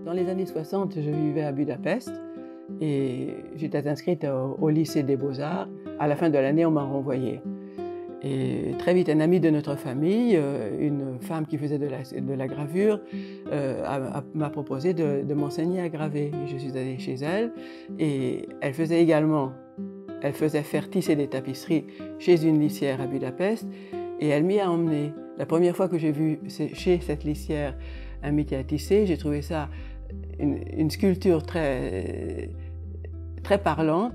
Dans les années 60, je vivais à Budapest et j'étais inscrite au lycée des Beaux-Arts. À la fin de l'année, on m'a renvoyée. Et très vite, un ami de notre famille, une femme qui faisait de la gravure, m'a proposé de m'enseigner à graver. Et je suis allée chez elle et elle faisait faire tisser des tapisseries chez une lissière à Budapest et elle m'y a emmenée. La première fois que j'ai vu chez cette lissière un métier à tisser, j'ai trouvé ça une sculpture très, très parlante.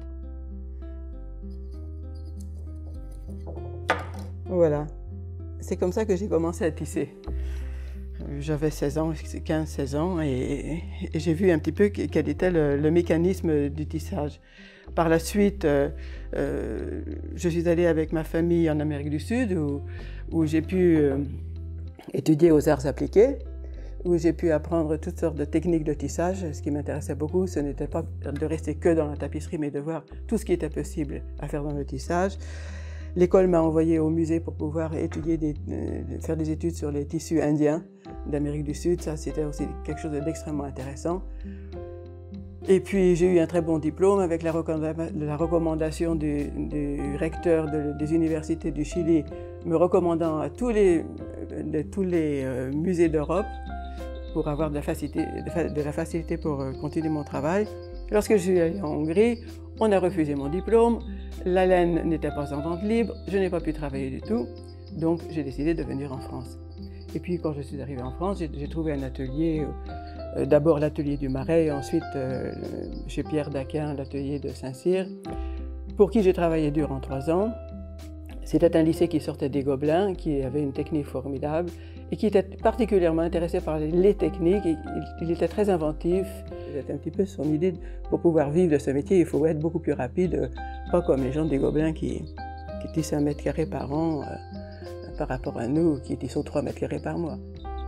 Voilà, c'est comme ça que j'ai commencé à tisser. J'avais 16 ans, 15-16 ans et j'ai vu un petit peu quel était le mécanisme du tissage. Par la suite, je suis allée avec ma famille en Amérique du Sud où j'ai pu étudier aux arts appliqués, où j'ai pu apprendre toutes sortes de techniques de tissage. Ce qui m'intéressait beaucoup, ce n'était pas de rester que dans la tapisserie, mais de voir tout ce qui était possible à faire dans le tissage. L'école m'a envoyée au musée pour pouvoir étudier faire des études sur les tissus indiens d'Amérique du Sud. Ça, c'était aussi quelque chose d'extrêmement intéressant. Et puis, j'ai eu un très bon diplôme avec la recommandation du recteur des universités du Chili, me recommandant à tous les musées d'Europe pour avoir de la facilité pour continuer mon travail. Lorsque je suis allée en Hongrie, on a refusé mon diplôme, la laine n'était pas en vente libre, je n'ai pas pu travailler du tout, donc j'ai décidé de venir en France. Et puis quand je suis arrivée en France, j'ai trouvé un atelier, d'abord l'atelier du Marais, et ensuite chez Pierre Daquin, l'atelier de Saint-Cyr, pour qui j'ai travaillé durant 3 ans. C'était un lycée qui sortait des Gobelins, qui avait une technique formidable et qui était particulièrement intéressé par les techniques. Il était très inventif. C'était un petit peu son idée. Pour pouvoir vivre de ce métier, il faut être beaucoup plus rapide, pas comme les gens des Gobelins qui tissent 1 mètre carré par an par rapport à nous qui tissons 3 mètres carrés par mois.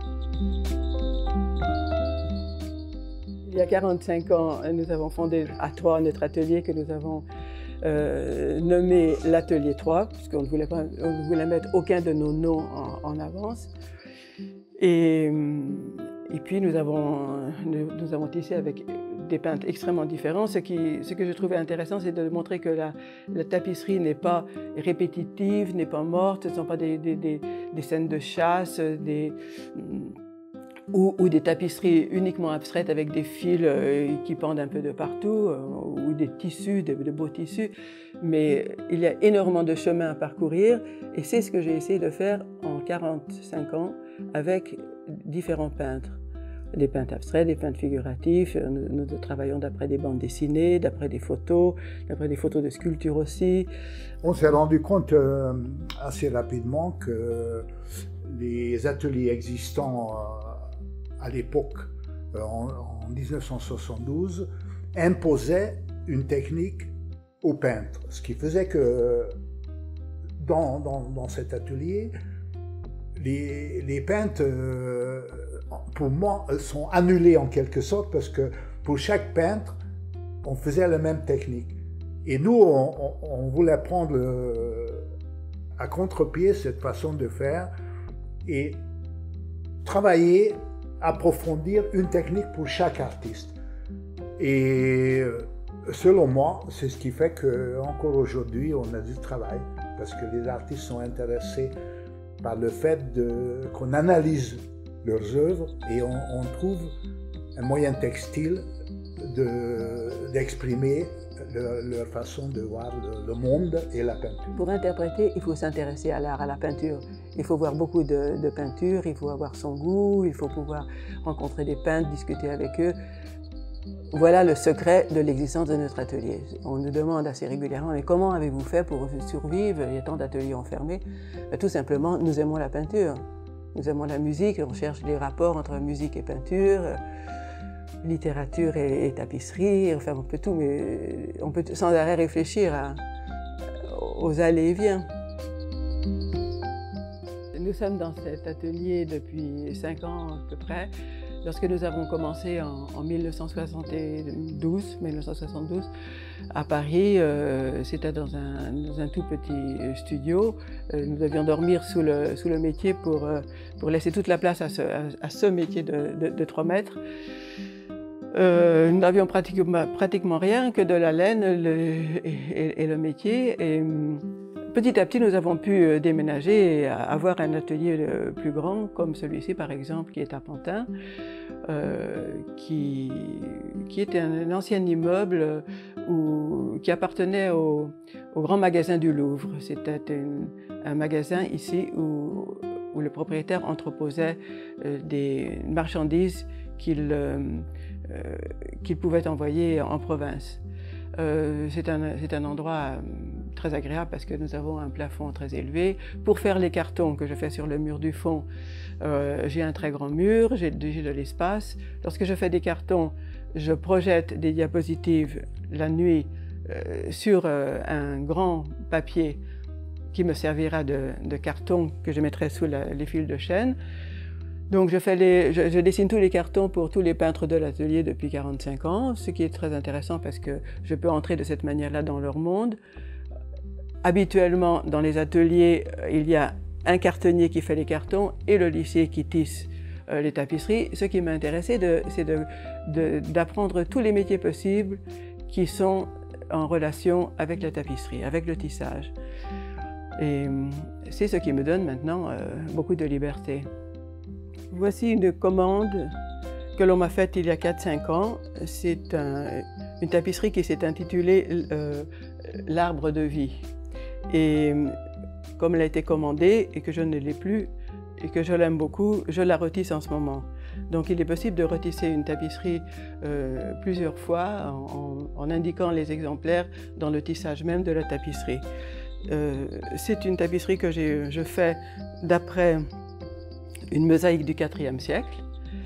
Il y a 45 ans, nous avons fondé à Troyes notre atelier que nous avons nommé l'Atelier 3, puisqu'on ne voulait mettre aucun de nos noms en avance. Et puis nous avons tissé avec des peintres extrêmement différents. Ce que je trouvais intéressant, c'est de montrer que la tapisserie n'est pas répétitive, n'est pas morte, ce ne sont pas des scènes de chasse, ou des tapisseries uniquement abstraites avec des fils qui pendent un peu de partout, ou des tissus, de beaux tissus. Mais il y a énormément de chemin à parcourir et c'est ce que j'ai essayé de faire en 45 ans avec différents peintres. Des peintres abstraits, des peintres figuratifs. Nous travaillons d'après des bandes dessinées, d'après des photos de sculpture aussi. On s'est rendu compte assez rapidement que les ateliers existants à l'époque, en 1972, imposaient une technique aux peintres. Ce qui faisait que dans cet atelier, les peintres, pour moi, sont annulés en quelque sorte parce que pour chaque peintre, on faisait la même technique. Et nous, on voulait prendre à contre-pied cette façon de faire et travailler, approfondir une technique pour chaque artiste. Et selon moi, c'est ce qui fait qu'encore aujourd'hui, on a du travail parce que les artistes sont intéressés par le fait qu'on analyse leurs œuvres et on trouve un moyen textile d'exprimer leur façon de voir le monde et la peinture. Pour interpréter, il faut s'intéresser à l'art, à la peinture. Il faut voir beaucoup de peintures, il faut avoir son goût, il faut pouvoir rencontrer des peintres, discuter avec eux. Voilà le secret de l'existence de notre atelier. On nous demande assez régulièrement, mais comment avez-vous fait pour survivre? Il y a tant d'ateliers enfermés. Tout simplement, nous aimons la peinture. Nous aimons la musique, on cherche des rapports entre musique et peinture, littérature et tapisserie, enfin on peut tout, mais on peut sans arrêt réfléchir aux allées et viens. Nous sommes dans cet atelier depuis 5 ans à peu près. Lorsque nous avons commencé en 1972 à Paris, c'était dans un tout petit studio. Nous devions dormir sous le métier pour laisser toute la place à ce métier de 3 mètres. Nous n'avions pratiquement rien que de la laine et le métier. Et petit à petit, nous avons pu déménager et avoir un atelier plus grand, comme celui-ci par exemple, qui est à Pantin, qui était un ancien immeuble qui appartenait au grand magasin du Louvre. C'était un magasin ici où le propriétaire entreposait des marchandises qu'il pouvait envoyer en province. C'est un endroit très agréable parce que nous avons un plafond très élevé. Pour faire les cartons que je fais sur le mur du fond, j'ai un très grand mur, j'ai de l'espace. Lorsque je fais des cartons, je projette des diapositives la nuit sur un grand papier qui me servira de carton que je mettrai sous les fils de chêne. Donc je dessine tous les cartons pour tous les peintres de l'atelier depuis 45 ans, ce qui est très intéressant parce que je peux entrer de cette manière-là dans leur monde. Habituellement, dans les ateliers, il y a un cartonnier qui fait les cartons et le lissier qui tisse les tapisseries. Ce qui m'a intéressé, c'est d'apprendre tous les métiers possibles qui sont en relation avec la tapisserie, avec le tissage. Et c'est ce qui me donne maintenant beaucoup de liberté. Voici une commande que l'on m'a faite il y a 4-5 ans. C'est une tapisserie qui s'est intitulée L'arbre de vie. Et comme elle a été commandée et que je ne l'ai plus et que je l'aime beaucoup, je la retisse en ce moment. Donc il est possible de retisser une tapisserie plusieurs fois en indiquant les exemplaires dans le tissage même de la tapisserie. C'est une tapisserie que je fais d'après une mosaïque du IVe siècle.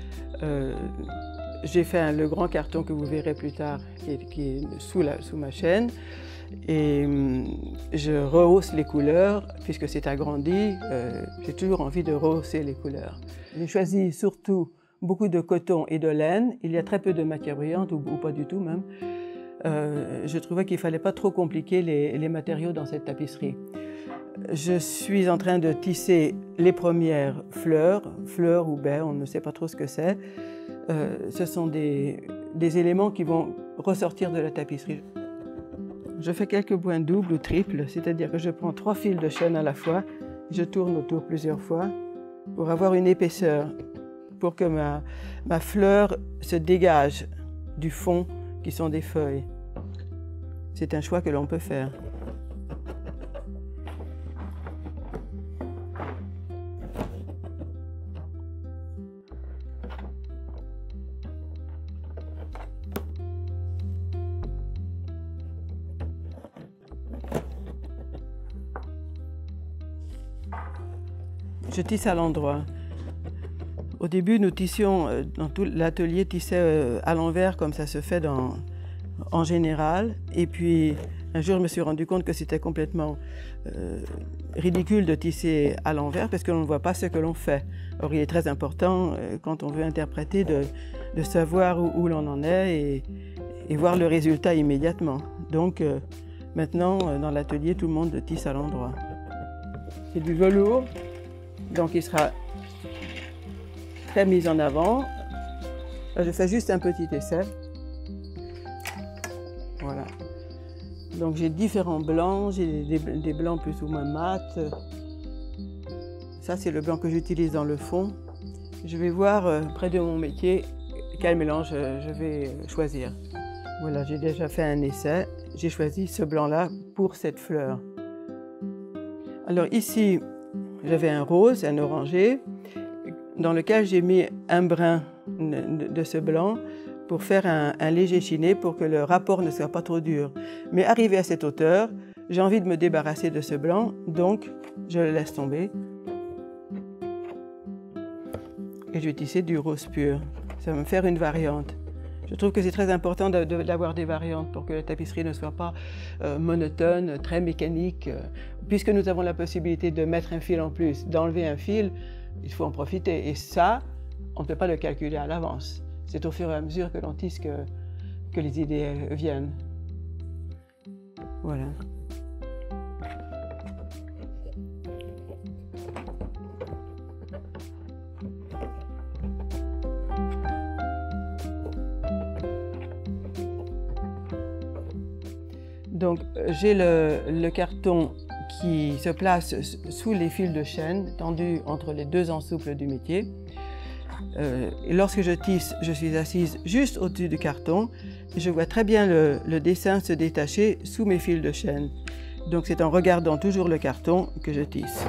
J'ai fait le grand carton que vous verrez plus tard, qui est sous ma chaîne. Et je rehausse les couleurs, puisque c'est agrandi, j'ai toujours envie de rehausser les couleurs. J'ai choisi surtout beaucoup de coton et de laine. Il y a très peu de matière brillante, ou pas du tout même. Je trouvais qu'il ne fallait pas trop compliquer les matériaux dans cette tapisserie. Je suis en train de tisser les premières fleurs ou baies, on ne sait pas trop ce que c'est. Ce sont des éléments qui vont ressortir de la tapisserie. Je fais quelques points doubles ou triples, c'est-à-dire que je prends 3 fils de chêne à la fois, je tourne autour plusieurs fois pour avoir une épaisseur, pour que ma fleur se dégage du fond qui sont des feuilles. C'est un choix que l'on peut faire. Je tisse à l'endroit. Au début, nous tissions, dans tout l'atelier tissait à l'envers comme ça se fait en général. Et puis, un jour, je me suis rendu compte que c'était complètement ridicule de tisser à l'envers parce que l'on ne voit pas ce que l'on fait. Or, il est très important, quand on veut interpréter, de savoir où l'on en est et voir le résultat immédiatement. Donc, maintenant, dans l'atelier, tout le monde tisse à l'endroit. C'est du velours. Donc il sera très mis en avant. Là, je fais juste un petit essai. Voilà. Donc j'ai différents blancs, j'ai des blancs plus ou moins mat. Ça c'est le blanc que j'utilise dans le fond. Je vais voir près de mon métier quel mélange je vais choisir. Voilà, j'ai déjà fait un essai. J'ai choisi ce blanc-là pour cette fleur. Alors ici, j'avais un rose, un orangé, dans lequel j'ai mis un brin de ce blanc pour faire un léger chiné pour que le rapport ne soit pas trop dur. Mais arrivé à cette hauteur, j'ai envie de me débarrasser de ce blanc, donc je le laisse tomber. Et je vais tisser du rose pur. Ça va me faire une variante. Je trouve que c'est très important d'avoir des variantes pour que la tapisserie ne soit pas monotone, très mécanique. Puisque nous avons la possibilité de mettre un fil en plus, d'enlever un fil, il faut en profiter. Et ça, on ne peut pas le calculer à l'avance. C'est au fur et à mesure que l'on tisse que les idées viennent. Voilà. Donc j'ai le carton qui se place sous les fils de chêne tendus entre les deux ensouples du métier. Et lorsque je tisse, je suis assise juste au-dessus du carton et je vois très bien le dessin se détacher sous mes fils de chêne. Donc c'est en regardant toujours le carton que je tisse.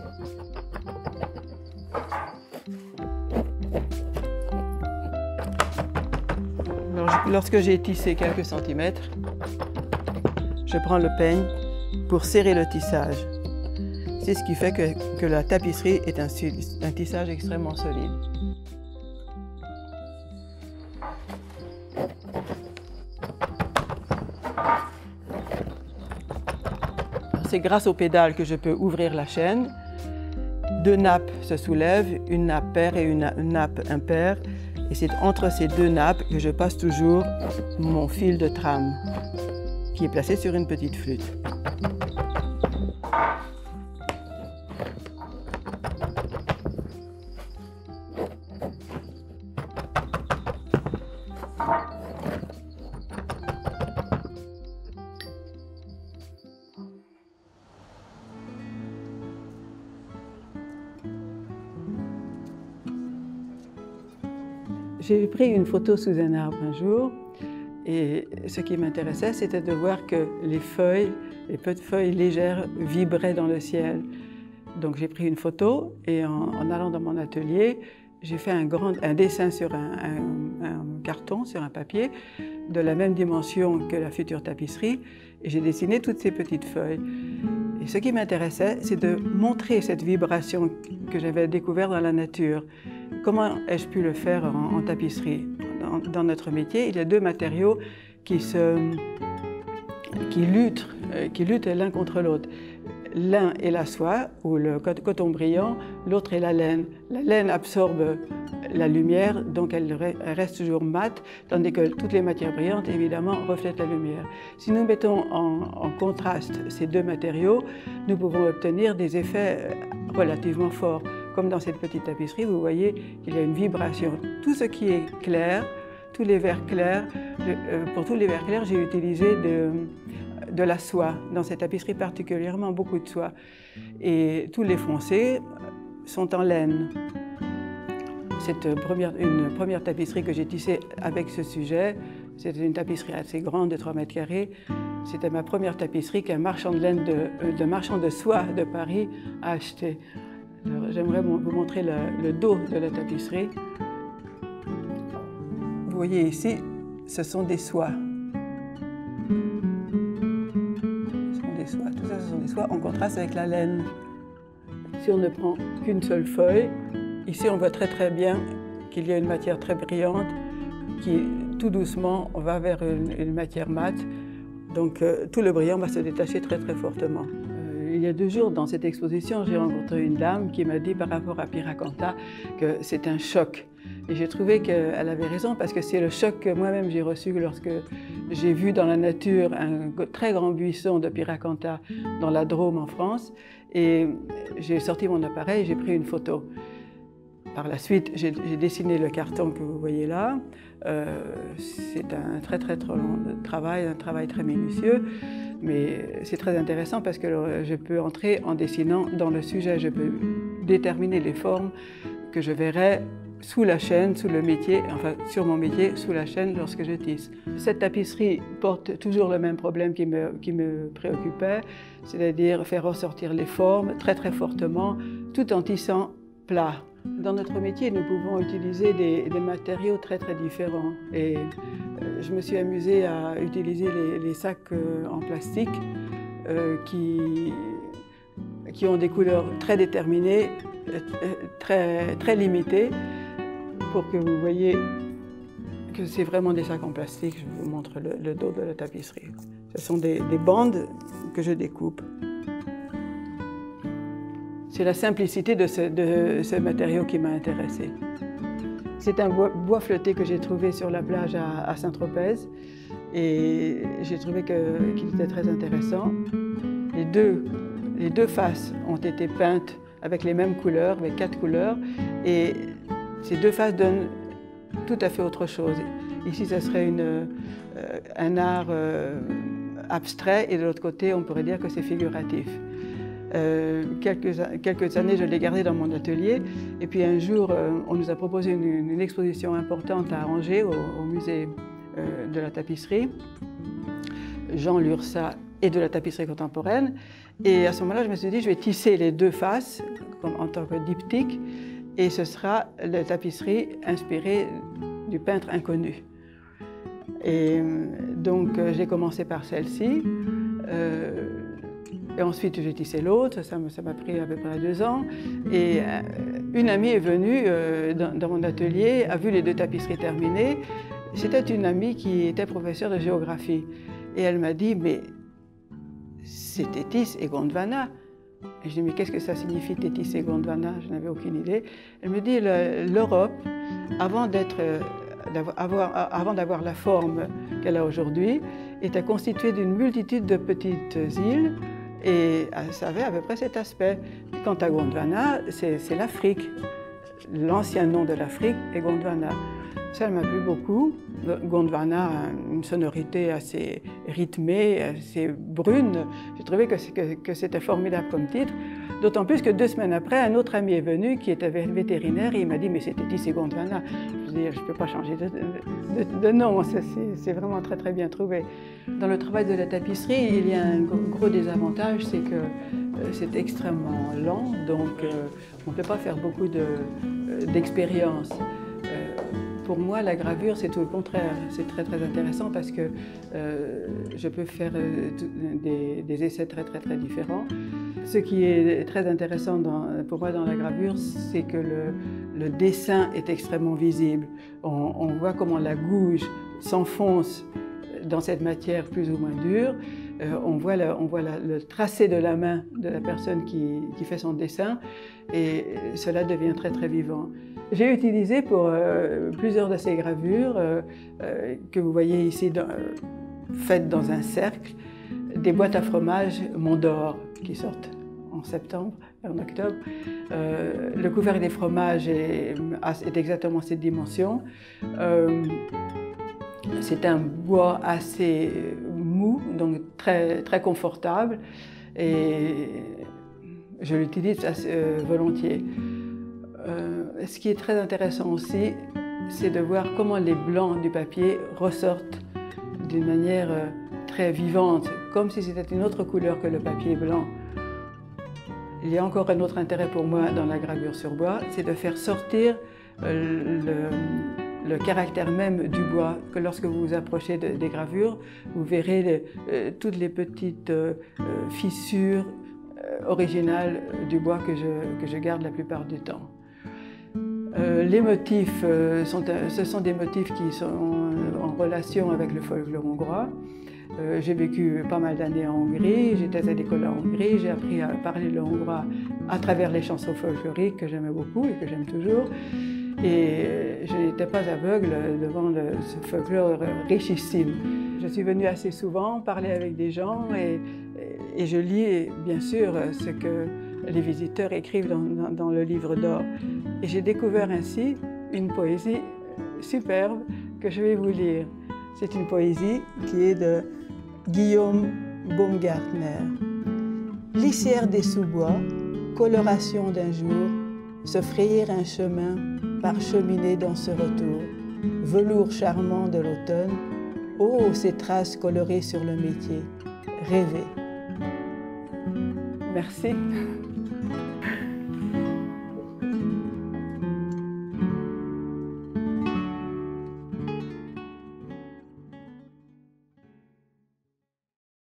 Lorsque j'ai tissé quelques centimètres, je prends le peigne pour serrer le tissage. C'est ce qui fait que la tapisserie est un tissage extrêmement solide. C'est grâce aux pédales que je peux ouvrir la chaîne. Deux nappes se soulèvent, une nappe paire et une nappe impaire. Et c'est entre ces deux nappes que je passe toujours mon fil de trame, qui est placé sur une petite flûte. J'ai pris une photo sous un arbre un jour et ce qui m'intéressait, c'était de voir que les feuilles, les petites feuilles légères vibraient dans le ciel. Donc j'ai pris une photo et en allant dans mon atelier, j'ai fait un dessin sur un carton, sur un papier, de la même dimension que la future tapisserie et j'ai dessiné toutes ces petites feuilles. Et ce qui m'intéressait, c'est de montrer cette vibration que j'avais découverte dans la nature. Comment ai-je pu le faire en tapisserie? Dans notre métier, il y a deux matériaux qui luttent l'un contre l'autre. L'un est la soie, ou le coton brillant, l'autre est la laine. La laine absorbe la lumière, donc elle reste toujours mate, tandis que toutes les matières brillantes, évidemment, reflètent la lumière. Si nous mettons en contraste ces deux matériaux, nous pouvons obtenir des effets relativement forts. Comme dans cette petite tapisserie, vous voyez qu'il y a une vibration. Tout ce qui est clair, tous les verts clairs, pour tous les verts clairs, j'ai utilisé de la soie. Dans cette tapisserie particulièrement, beaucoup de soie. Et tous les foncés sont en laine. C'est une première tapisserie que j'ai tissée avec ce sujet. C'était une tapisserie assez grande, de 3 mètres carrés. C'était ma première tapisserie qu'un marchand de laine, marchand de soie de Paris a achetée. J'aimerais vous montrer le dos de la tapisserie. Vous voyez ici, ce sont des soies. Tout ça, ce sont des soies en contraste avec la laine. Si on ne prend qu'une seule feuille, ici on voit très très bien qu'il y a une matière très brillante qui, tout doucement, va vers une matière mate. Donc tout le brillant va se détacher très très fortement. Il y a 2 jours, dans cette exposition, j'ai rencontré une dame qui m'a dit par rapport à Pyracantha que c'est un choc. Et j'ai trouvé qu'elle avait raison parce que c'est le choc que moi-même j'ai reçu lorsque j'ai vu dans la nature un très grand buisson de Pyracantha dans la Drôme en France. Et j'ai sorti mon appareil et j'ai pris une photo. Par la suite, j'ai dessiné le carton que vous voyez là. C'est un très long travail, un travail très minutieux. Mais c'est très intéressant parce que je peux entrer en dessinant dans le sujet. Je peux déterminer les formes que je verrai sous la chaîne, sous le métier, enfin sur mon métier, sous la chaîne lorsque je tisse. Cette tapisserie porte toujours le même problème qui me préoccupait, c'est-à-dire faire ressortir les formes très fortement, tout en tissant plat. Dans notre métier, nous pouvons utiliser des matériaux très différents. Et je me suis amusée à utiliser les sacs en plastique qui ont des couleurs très déterminées, très limitées, pour que vous voyez que c'est vraiment des sacs en plastique. Je vous montre le dos de la tapisserie. Ce sont des bandes que je découpe. C'est la simplicité de ce matériau qui m'a intéressée. C'est un bois fleuté que j'ai trouvé sur la plage à Saint-Tropez et j'ai trouvé qu'il était très intéressant. Les deux faces ont été peintes avec les mêmes couleurs, avec 4 couleurs, et ces 2 faces donnent tout à fait autre chose. Ici, ce serait un art abstrait et de l'autre côté, on pourrait dire que c'est figuratif. Quelques années, je l'ai gardé dans mon atelier et puis un jour, on nous a proposé une exposition importante à Angers, au musée de la tapisserie, Jean Lurçat et de la tapisserie contemporaine. Et à ce moment-là, je me suis dit, je vais tisser les deux faces en tant que diptyque et ce sera la tapisserie inspirée du peintre inconnu. Et donc, j'ai commencé par celle-ci. Et ensuite, j'ai tissé l'autre, ça m'a pris à peu près 2 ans. Et une amie est venue dans mon atelier, a vu les 2 tapisseries terminées. C'était une amie qui était professeure de géographie. Et elle m'a dit, mais c'est Tétis et Gondwana. Et je dis, mais qu'est-ce que ça signifie Tétis et Gondwana? Je n'avais aucune idée. Elle me dit, l'Europe, avant d'avoir la forme qu'elle a aujourd'hui, était constituée d'une multitude de petites îles. Et ça avait à peu près cet aspect. Quant à Gondwana, c'est l'Afrique. L'ancien nom de l'Afrique est Gondwana. Ça m'a plu beaucoup. Gondwana a une sonorité assez rythmée, assez brune. J'ai trouvé que c'était formidable comme titre. D'autant plus que 2 semaines après, un autre ami est venu qui était vétérinaire et il m'a dit « mais c'était Tétis et Gondwana ». Je dis « je ne peux pas changer de nom, c'est vraiment très très bien trouvé ». Dans le travail de la tapisserie, il y a un gros désavantage, c'est que c'est extrêmement lent, donc on ne peut pas faire beaucoup d'expérience. Pour moi, la gravure, c'est tout le contraire. C'est très très intéressant parce que je peux faire des essais très très très différents. Ce qui est très intéressant pour moi dans la gravure, c'est que le dessin est extrêmement visible. On voit comment la gouge s'enfonce dans cette matière plus ou moins dure. On voit le tracé de la main de la personne qui fait son dessin et cela devient très très vivant. J'ai utilisé pour plusieurs de ces gravures que vous voyez ici faites dans un cercle, des boîtes à fromage Mondor qui sortent en septembre et en octobre. Le couvercle des fromages est exactement cette dimension. C'est un bois assez mou, donc très, très confortable et je l'utilise volontiers. Ce qui est très intéressant aussi, c'est de voir comment les blancs du papier ressortent d'une manière très vivante, comme si c'était une autre couleur que le papier blanc. Il y a encore un autre intérêt pour moi dans la gravure sur bois, c'est de faire sortir le caractère même du bois, que lorsque vous vous approchez des gravures, vous verrez toutes les petites fissures originales du bois que je garde la plupart du temps. Les motifs, ce sont des motifs qui sont en relation avec le folklore hongrois. J'ai vécu pas mal d'années en Hongrie, j'étais à l'école en Hongrie, j'ai appris à parler le hongrois à travers les chansons folkloriques que j'aimais beaucoup et que j'aime toujours. Et je n'étais pas aveugle devant ce folklore richissime. Je suis venue assez souvent parler avec des gens et je lis bien sûr ce que les visiteurs écrivent dans le livre d'or. Et j'ai découvert ainsi une poésie superbe que je vais vous lire. C'est une poésie qui est de Guillaume Baumgartner. Lisière des sous-bois, coloration d'un jour, se frayer un chemin, parcheminer dans ce retour, velours charmant de l'automne, oh, ces traces colorées sur le métier, rêver. Merci.